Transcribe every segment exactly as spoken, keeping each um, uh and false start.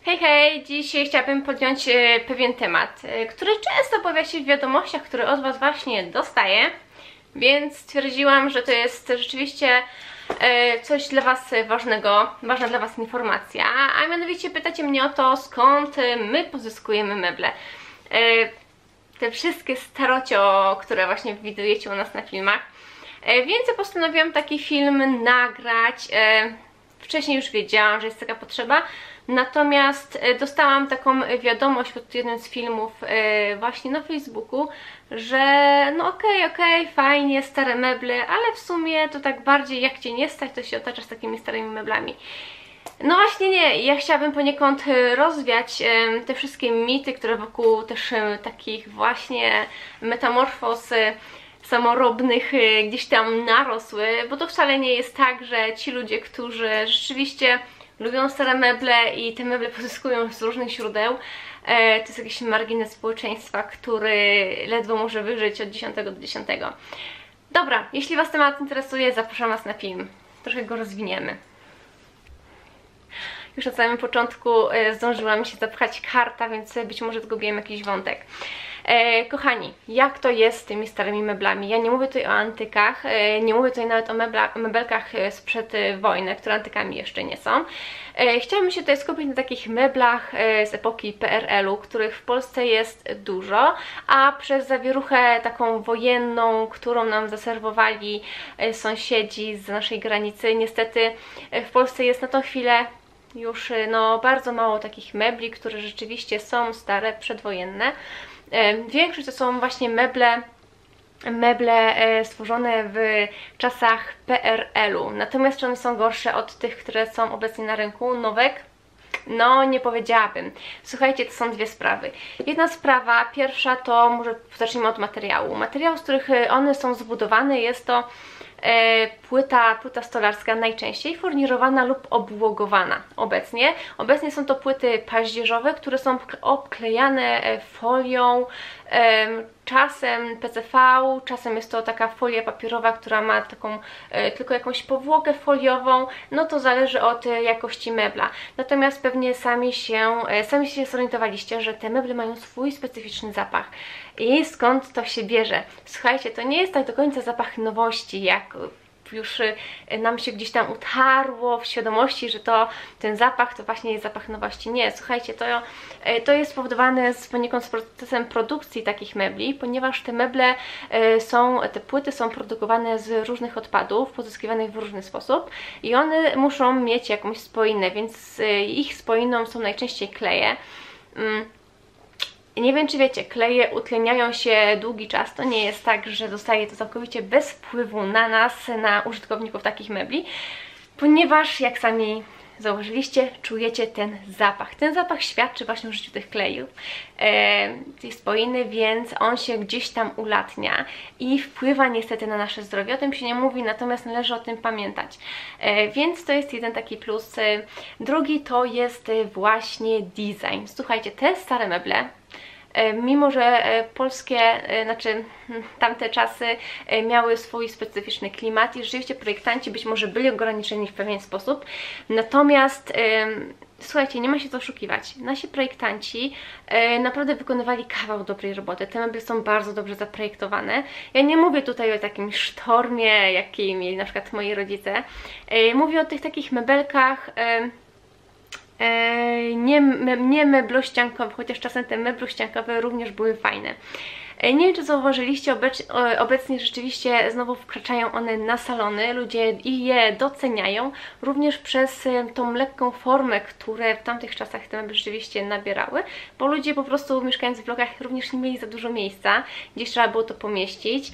Hej, hej! Dzisiaj chciałabym podjąć e, pewien temat, e, który często pojawia się w wiadomościach, które od Was właśnie dostaję, więc stwierdziłam, że to jest rzeczywiście e, coś dla Was ważnego, ważna dla Was informacja, a mianowicie pytacie mnie o to, skąd my pozyskujemy meble. E, te wszystkie starocio, które właśnie widujecie u nas na filmach, e, więc ja postanowiłam taki film nagrać. E, wcześniej już wiedziałam, że jest taka potrzeba. Natomiast dostałam taką wiadomość pod jednym z filmów właśnie na Facebooku, że no okej, okay, okej, okay, fajnie, stare meble, ale w sumie to tak bardziej jak Cię nie stać, to się otaczasz takimi starymi meblami. No właśnie nie, ja chciałabym poniekąd rozwiać te wszystkie mity, które wokół też takich właśnie metamorfoz samorobnych gdzieś tam narosły, bo to wcale nie jest tak, że ci ludzie, którzy rzeczywiście lubią stare meble i te meble pozyskują z różnych źródeł, to jest jakiś margines społeczeństwa, który ledwo może wyżyć od dziesiątego do dziesiątego. Dobra, jeśli Was temat interesuje, zapraszam Was na film. Trochę go rozwiniemy. Już na samym początku zdążyła mi się zapchać karta, więc być może zgubiłem jakiś wątek. E, kochani, jak to jest z tymi starymi meblami? Ja nie mówię tutaj o antykach, e, nie mówię tutaj nawet o mebla, mebelkach sprzed wojny, które antykami jeszcze nie są. E, chciałabym się tutaj skupić na takich meblach e, z epoki P R L-u, których w Polsce jest dużo, a przez zawieruchę taką wojenną, którą nam zaserwowali e, sąsiedzi z naszej granicy, niestety e, w Polsce jest na tą chwilę już no, bardzo mało takich mebli, które rzeczywiście są stare, przedwojenne. Większość to są właśnie meble, meble stworzone w czasach P R L-u. Natomiast czy one są gorsze od tych, które są obecnie na rynku, nowek? No, nie powiedziałabym. Słuchajcie, to są dwie sprawy. Jedna sprawa, pierwsza to, może zacznijmy od materiału. Materiał, z których one są zbudowane, jest to e, płyta, płyta stolarska, najczęściej furnirowana lub obłogowana obecnie. Obecnie są to płyty paździerzowe, które są obklejane folią, e, czasem P C V, czasem jest to taka folia papierowa, która ma taką e, tylko jakąś powłokę foliową, no to zależy od e, jakości mebla. Natomiast pewnie sami się, e, sami się zorientowaliście, że te meble mają swój specyficzny zapach. I skąd to się bierze? Słuchajcie, to nie jest tak do końca zapach nowości, jak już nam się gdzieś tam utarło w świadomości, że to ten zapach to właśnie jest zapach nowości. Nie, słuchajcie, to, to jest spowodowane z, poniekąd z procesem produkcji takich mebli, ponieważ te meble są, te płyty są produkowane z różnych odpadów, pozyskiwanych w różny sposób i one muszą mieć jakąś spoinę, więc ich spoiną są najczęściej kleje. Nie wiem, czy wiecie, kleje utleniają się długi czas. To nie jest tak, że zostaje to całkowicie bez wpływu na nas, na użytkowników takich mebli, ponieważ, jak sami zauważyliście, czujecie ten zapach. Ten zapach świadczy właśnie o życiu tych klejów, e, tej spoiny, więc on się gdzieś tam ulatnia i wpływa niestety na nasze zdrowie. O tym się nie mówi, natomiast należy o tym pamiętać. E, więc to jest jeden taki plus. Drugi to jest właśnie design. Słuchajcie, te stare meble, mimo że polskie, znaczy tamte czasy miały swój specyficzny klimat i rzeczywiście projektanci być może byli ograniczeni w pewien sposób, natomiast słuchajcie, nie ma się co oszukiwać. Nasi projektanci naprawdę wykonywali kawał dobrej roboty. Te meble są bardzo dobrze zaprojektowane. Ja nie mówię tutaj o takim sztormie, jaki mieli na przykład moi rodzice. Mówię o tych takich mebelkach nie, nie meblościankowe, chociaż czasem te meblościankowe również były fajne. Nie wiem, czy zauważyliście, obecnie rzeczywiście znowu wkraczają one na salony, ludzie je doceniają, również przez tą lekką formę, które w tamtych czasach te meble rzeczywiście nabierały, bo ludzie po prostu mieszkając w blokach również nie mieli za dużo miejsca, gdzieś trzeba było to pomieścić.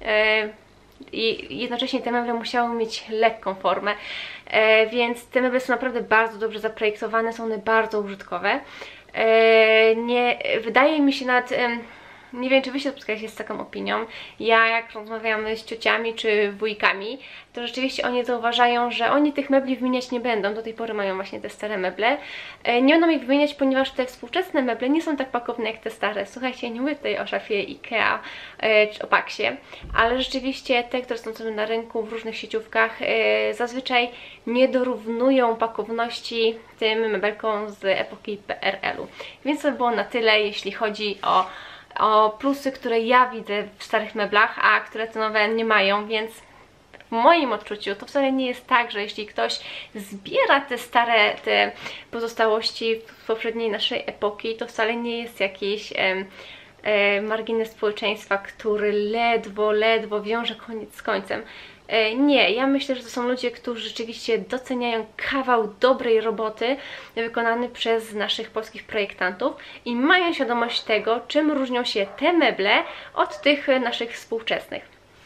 I jednocześnie te meble musiały mieć lekką formę, e, więc te meble są naprawdę bardzo dobrze zaprojektowane, są one bardzo użytkowe. E, nie, wydaje mi się nawet, e, nie wiem, czy wy się spotkacie z taką opinią. Ja jak rozmawiamy z ciociami czy wujkami, to rzeczywiście oni zauważają, że oni tych mebli wymieniać nie będą. Do tej pory mają właśnie te stare meble. Nie będą ich wymieniać, ponieważ te współczesne meble nie są tak pakowne jak te stare. Słuchajcie, nie mówię tutaj o szafie Ikea czy o Paxie, ale rzeczywiście te, które są sobie na rynku w różnych sieciówkach, zazwyczaj nie dorównują pakowności tym mebelkom z epoki P R L u. Więc to było na tyle, jeśli chodzi o o plusy, które ja widzę w starych meblach, a które te nowe nie mają, więc w moim odczuciu to wcale nie jest tak, że jeśli ktoś zbiera te stare, te pozostałości z poprzedniej naszej epoki, to wcale nie jest jakiś em, em, margines społeczeństwa, który ledwo, ledwo wiąże koniec z końcem. Nie, ja myślę, że to są ludzie, którzy rzeczywiście doceniają kawał dobrej roboty wykonany przez naszych polskich projektantów i mają świadomość tego, czym różnią się te meble od tych naszych współczesnych.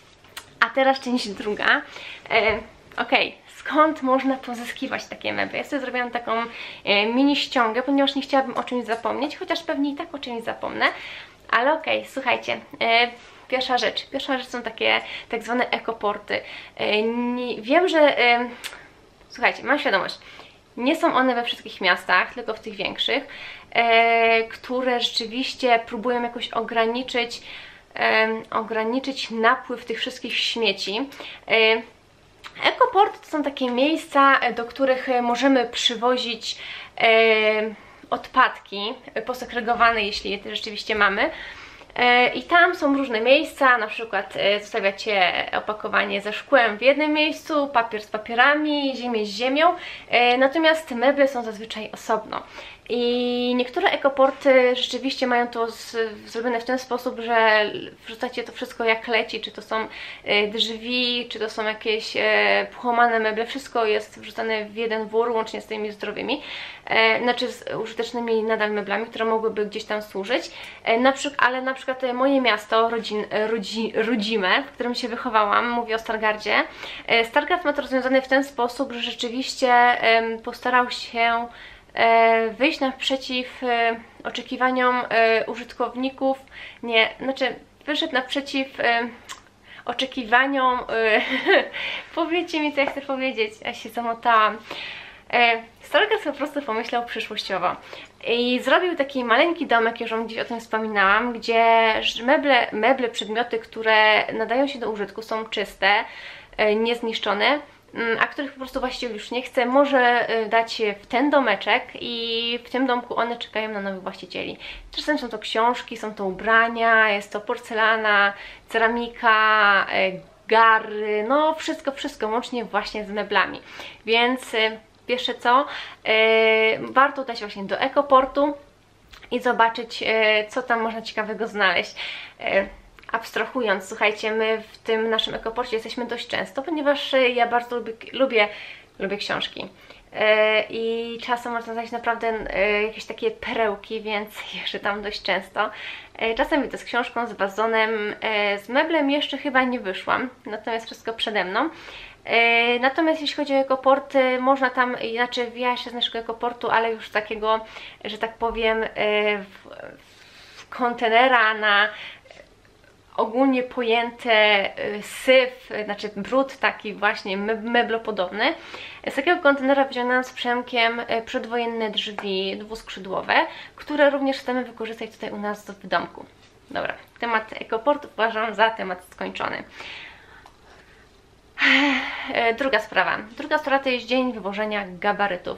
A teraz część druga. E, ok, skąd można pozyskiwać takie meble? Ja sobie zrobiłam taką e, mini ściągę, ponieważ nie chciałabym o czymś zapomnieć, chociaż pewnie i tak o czymś zapomnę. Ale okej, okay, słuchajcie. E, Pierwsza rzecz. Pierwsza rzecz są takie tak zwane ekoporty. Nie, wiem, że... E, słuchajcie, mam świadomość. Nie są one we wszystkich miastach, tylko w tych większych, e, które rzeczywiście próbują jakoś ograniczyć, e, ograniczyć napływ tych wszystkich śmieci. E, Ekoporty to są takie miejsca, do których możemy przywozić e, odpadki posegregowane, jeśli je rzeczywiście mamy. I tam są różne miejsca, na przykład zostawiacie opakowanie ze szkłem w jednym miejscu, papier z papierami, ziemię z ziemią, natomiast meble są zazwyczaj osobno. I niektóre ekoporty rzeczywiście mają to z, zrobione w ten sposób, że wrzucacie to wszystko jak leci, czy to są drzwi, czy to są jakieś połamane meble, wszystko jest wrzucane w jeden wór, łącznie z tymi zdrowymi, znaczy z użytecznymi nadal meblami, które mogłyby gdzieś tam służyć. Na przykład, ale na przykład moje miasto, rodzin, rodzi, rodzime, w którym się wychowałam, mówię o Stargardzie. Stargard ma to rozwiązane w ten sposób, że rzeczywiście postarał się wyjść naprzeciw oczekiwaniom użytkowników, nie, znaczy wyszedł naprzeciw oczekiwaniom, powiedzcie mi, co ja chcę powiedzieć, ja się zamotałam. Stargard po prostu pomyślał przyszłościowo i zrobił taki maleńki domek, już wam gdzieś o tym wspominałam, gdzie meble, meble, przedmioty, które nadają się do użytku, są czyste, niezniszczone, a których po prostu właściciel już nie chce, może dać je w ten domeczek i w tym domku one czekają na nowych właścicieli. Czasem są to książki, są to ubrania, jest to porcelana, ceramika, gary, no wszystko, wszystko łącznie właśnie z meblami. Więc pierwsze co, warto udać właśnie do ekoportu i zobaczyć, co tam można ciekawego znaleźć. Abstrahując, słuchajcie, my w tym naszym ekoporcie jesteśmy dość często, ponieważ ja bardzo lubię, lubię, lubię książki i czasem można znaleźć naprawdę jakieś takie perełki, więc jeżdżę tam dość często. Czasem widzę z książką, z wazonem, z meblem jeszcze chyba nie wyszłam, natomiast wszystko przede mną. Natomiast jeśli chodzi o ekoporty, można tam, inaczej wija się z naszego ekoportu, ale już takiego, że tak powiem, w, w kontenera na ogólnie pojęte syf, znaczy brud taki właśnie meblopodobny. Z takiego kontenera wyciągnęłam z Przemkiem przedwojenne drzwi dwuskrzydłowe, które również chcemy wykorzystać tutaj u nas w domku. Dobra, temat ekoportu uważam za temat skończony. Druga sprawa. Druga sprawa to jest dzień wywożenia gabarytów.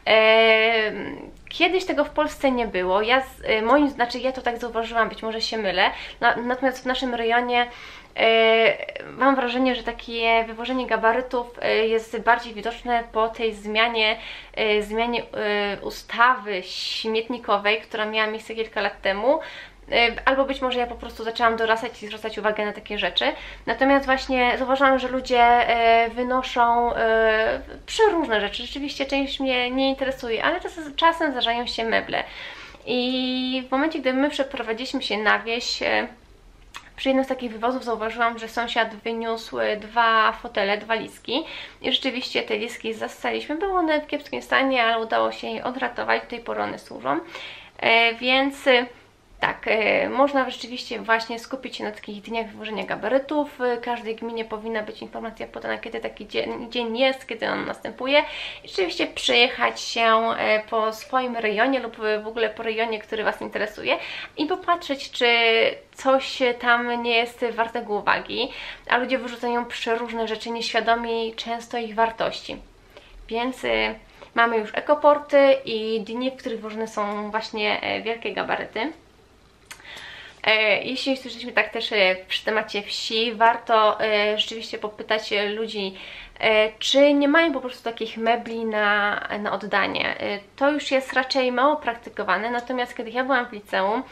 Kiedyś tego w Polsce nie było. Ja, moim, znaczy ja to tak zauważyłam, być może się mylę. Natomiast w naszym rejonie mam wrażenie, że takie wywożenie gabarytów jest bardziej widoczne po tej zmianie, zmianie ustawy śmietnikowej, która miała miejsce kilka lat temu. Albo być może ja po prostu zaczęłam dorastać i zwracać uwagę na takie rzeczy. Natomiast właśnie zauważyłam, że ludzie wynoszą przeróżne rzeczy. Rzeczywiście część mnie nie interesuje, ale czasem, czasem zdarzają się meble. I w momencie, gdy my przeprowadziliśmy się na wieś, przy jednym z takich wywozów zauważyłam, że sąsiad wyniósł dwa fotele, dwa liski. I rzeczywiście te liski zastaliśmy. Były one w kiepskim stanie, ale udało się je odratować. Do tej pory one służą. Więc Tak, e, można rzeczywiście właśnie skupić się na takich dniach wywożenia gabarytów. W każdej gminie powinna być informacja podana, kiedy taki dzień, dzień jest, kiedy on następuje. I rzeczywiście przejechać się e, po swoim rejonie lub w ogóle po rejonie, który Was interesuje i popatrzeć, czy coś tam nie jest wartego uwagi, a ludzie wyrzucają przeróżne rzeczy, nieświadomi często ich wartości. Więc e, mamy już ekoporty i dni, w których wożone są właśnie e, wielkie gabaryty. Jeśli jesteśmy tak też przy temacie wsi, warto rzeczywiście popytać ludzi, czy nie mają po prostu takich mebli na, na oddanie. To już jest raczej mało praktykowane, natomiast kiedy ja byłam w liceum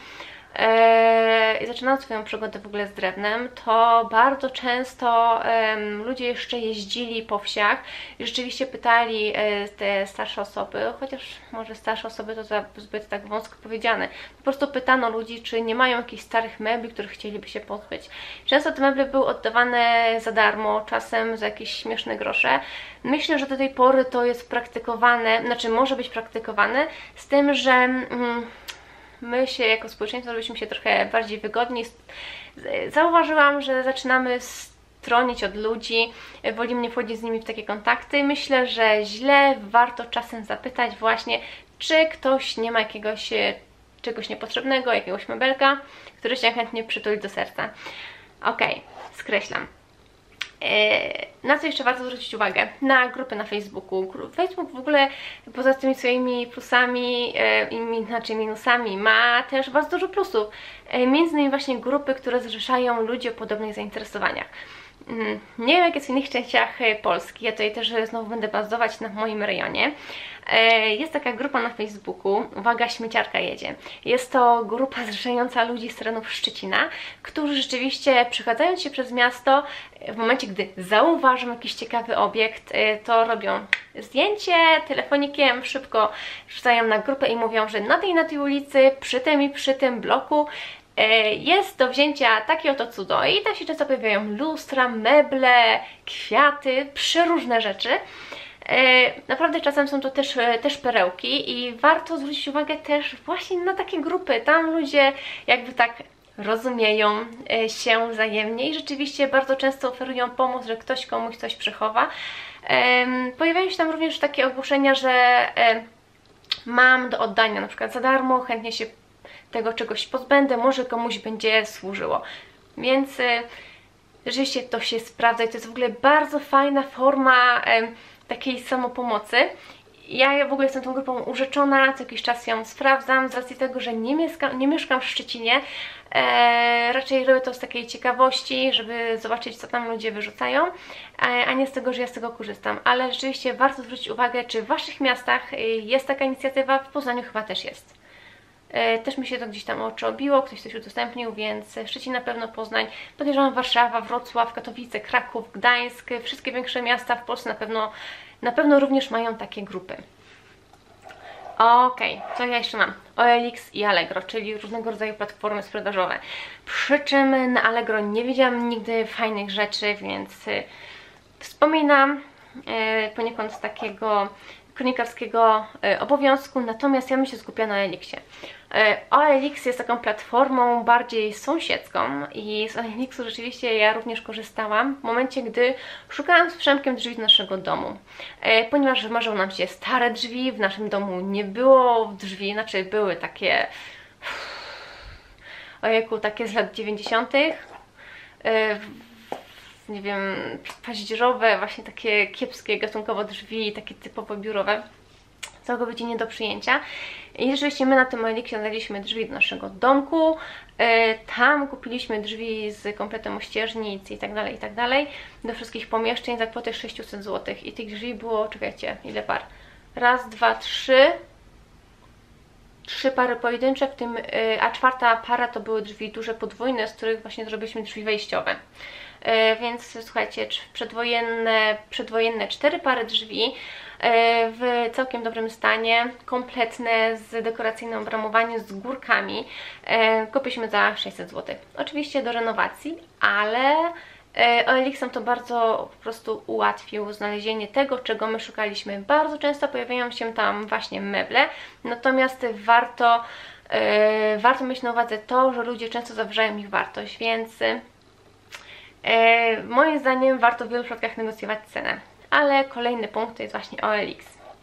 i zaczynałam swoją przygodę w ogóle z drewnem, to bardzo często um, ludzie jeszcze jeździli po wsiach i rzeczywiście pytali e, te starsze osoby, chociaż może starsze osoby to za, zbyt tak wąsko powiedziane, po prostu pytano ludzi, czy nie mają jakichś starych mebli, których chcieliby się pozbyć. Często te meble były oddawane za darmo, czasem za jakieś śmieszne grosze. Myślę, że do tej pory to jest praktykowane, znaczy może być praktykowane, z tym, że mm, my się jako społeczeństwo robiliśmy się trochę bardziej wygodniej. Zauważyłam, że zaczynamy stronić od ludzi, wolimy nie wchodzić z nimi w takie kontakty. Myślę, że źle, warto czasem zapytać właśnie, czy ktoś nie ma jakiegoś czegoś niepotrzebnego, jakiegoś mebelka, który się chętnie przytuli do serca. Ok, skreślam. Na co jeszcze warto zwrócić uwagę? Na grupy na Facebooku. Facebook w ogóle poza tymi swoimi plusami i znaczy minusami ma też bardzo dużo plusów. Między innymi właśnie grupy, które zrzeszają ludzi o podobnych zainteresowaniach. Nie wiem, jak jest w innych częściach Polski, ja tutaj też znowu będę bazować na moim rejonie. Jest taka grupa na Facebooku, uwaga, śmieciarka jedzie. Jest to grupa zrzeszająca ludzi z terenów Szczecina, którzy rzeczywiście przechadzając się przez miasto, w momencie gdy zauważą jakiś ciekawy obiekt, to robią zdjęcie telefonikiem, szybko wrzucają na grupę i mówią, że na tej na tej ulicy, przy tym i przy tym bloku jest do wzięcia takie oto cudo i tam się często pojawiają lustra, meble, kwiaty, przeróżne rzeczy. Naprawdę czasem są to też, też perełki i warto zwrócić uwagę też właśnie na takie grupy. Tam ludzie jakby tak rozumieją się wzajemnie i rzeczywiście bardzo często oferują pomoc, że ktoś komuś coś przechowa. Pojawiają się tam również takie ogłoszenia, że mam do oddania na przykład za darmo, chętnie się tego czegoś pozbędę, może komuś będzie służyło. Więc y, rzeczywiście to się sprawdza i to jest w ogóle bardzo fajna forma y, takiej samopomocy. Ja w ogóle jestem tą grupą urzeczona, co jakiś czas ją sprawdzam, z racji tego, że nie, mieszka, nie mieszkam w Szczecinie. E, raczej robię to z takiej ciekawości, żeby zobaczyć, co tam ludzie wyrzucają, e, a nie z tego, że ja z tego korzystam. Ale rzeczywiście warto zwrócić uwagę, czy w Waszych miastach jest taka inicjatywa, w Poznaniu chyba też jest. Też mi się to gdzieś tam oczy obiło, ktoś coś udostępnił, więc Szczecin na pewno, Poznań, podejrzewam Warszawa, Wrocław, Katowice, Kraków, Gdańsk, wszystkie większe miasta w Polsce na pewno, na pewno również mają takie grupy. Ok, co ja jeszcze mam? O L X i Allegro, czyli różnego rodzaju platformy sprzedażowe. Przy czym na Allegro nie widziałam nigdy fajnych rzeczy, więc wspominam poniekąd z takiego kronikarskiego obowiązku, natomiast ja bym się skupiała na O L X-ie. O L X jest taką platformą bardziej sąsiedzką i z O L X-u rzeczywiście ja również korzystałam w momencie, gdy szukałam z Przemkiem drzwi do naszego domu. Ponieważ wymarzyło nam się stare drzwi, w naszym domu nie było drzwi, znaczy były takie ojejku, takie z lat dziewięćdziesiątych. Nie wiem, paździerzowe, właśnie takie kiepskie gatunkowo drzwi, takie typowo biurowe, całkowicie nie do przyjęcia. I rzeczywiście my na tym O L X-ie znaleźliśmy drzwi do naszego domku, tam kupiliśmy drzwi z kompletem ościeżnic i tak dalej, i tak dalej, do wszystkich pomieszczeń za kwotę sześćset złotych i tych drzwi było, czekajcie, ile par? Raz, dwa, trzy, trzy pary pojedyncze, w tym, a czwarta para to były drzwi duże podwójne, z których właśnie zrobiliśmy drzwi wejściowe. Więc słuchajcie, przedwojenne, przedwojenne cztery pary drzwi w całkiem dobrym stanie, kompletne, z dekoracyjnym obramowaniem, z górkami. Kupiliśmy za sześćset złotych. Oczywiście do renowacji, ale O L X nam to bardzo po prostu ułatwił znalezienie tego, czego my szukaliśmy. Bardzo często pojawiają się tam właśnie meble, natomiast warto Yy, warto mieć na uwadze to, że ludzie często zawyżają ich wartość, więc yy, moim zdaniem warto w wielu przypadkach negocjować cenę. Ale kolejny punkt to jest właśnie O L X.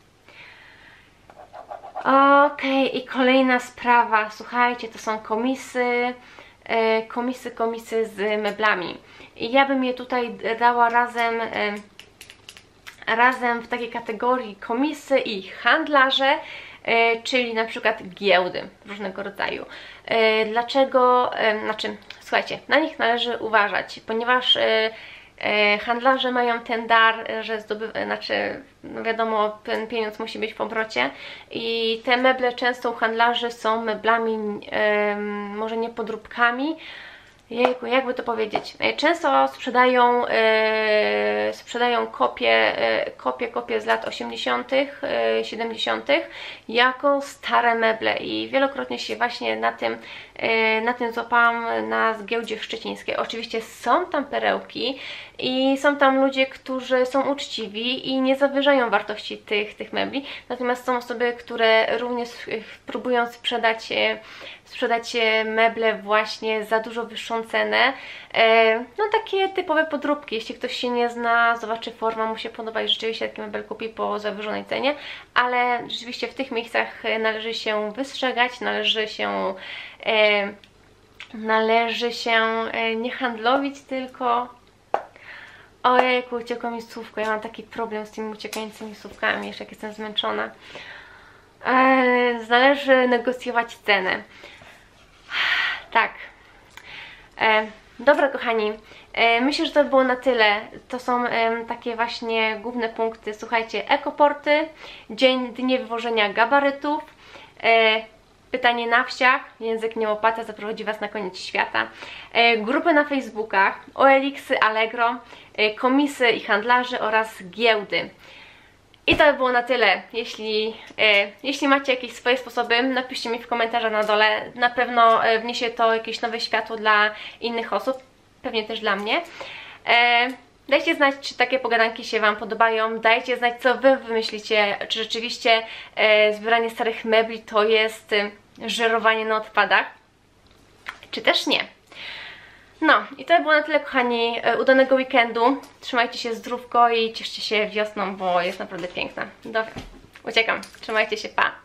Okej, okay, i kolejna sprawa, słuchajcie, to są komisy, yy, komisy, komisy z meblami. I ja bym je tutaj dała razem, yy, razem w takiej kategorii komisy i handlarze, czyli na przykład giełdy różnego rodzaju. Dlaczego? Znaczy, słuchajcie, na nich należy uważać, ponieważ handlarze mają ten dar, że zdobywa, znaczy, no wiadomo, ten pieniądz musi być w obrocie i te meble często u handlarzy są meblami, może nie podróbkami. Jejku, jakby to powiedzieć? Często sprzedają, e, sprzedają kopie, e, kopie, kopie z lat osiemdziesiątych, e, siedemdziesiątych jako stare meble i wielokrotnie się właśnie na tym, e, na tym złapałam na giełdzie szczecińskiej. Oczywiście są tam perełki i są tam ludzie, którzy są uczciwi i nie zawyżają wartości tych, tych mebli, natomiast są osoby, które również próbują sprzedać, sprzedać meble właśnie za dużo wyższą cenę. No takie typowe podróbki, jeśli ktoś się nie zna, zobaczy forma, mu się podoba i rzeczywiście taki mebel kupi po zawyżonej cenie, ale rzeczywiście w tych miejscach należy się wystrzegać, należy się należy się nie handlowić tylko. Ojejku, uciekło mi słówko, ja mam taki problem z tymi uciekającymi słówkami, jeszcze jak jestem zmęczona. Eee, należy negocjować cenę. Tak. Eee, dobra, kochani, eee, myślę, że to było na tyle. To są eee, takie właśnie główne punkty. Słuchajcie, ekoporty, dzień, dnie wywożenia gabarytów, eee, pytanie na wsiach, język nie łopata zaprowadzi Was na koniec świata, e, grupy na Facebookach, O L X-y, Allegro, e, komisy i handlarzy oraz giełdy. I to by było na tyle. Jeśli, e, jeśli macie jakieś swoje sposoby, napiszcie mi w komentarzach na dole. Na pewno e, wniesie to jakieś nowe światło dla innych osób, pewnie też dla mnie. E, Dajcie znać, czy takie pogadanki się Wam podobają, dajcie znać, co Wy wymyślicie, czy rzeczywiście e, zbieranie starych mebli to jest e, żerowanie na odpadach, czy też nie. No i to było na tyle, kochani, e, udanego weekendu, trzymajcie się zdrówko i cieszcie się wiosną, bo jest naprawdę piękna. Dobra, uciekam, trzymajcie się, pa!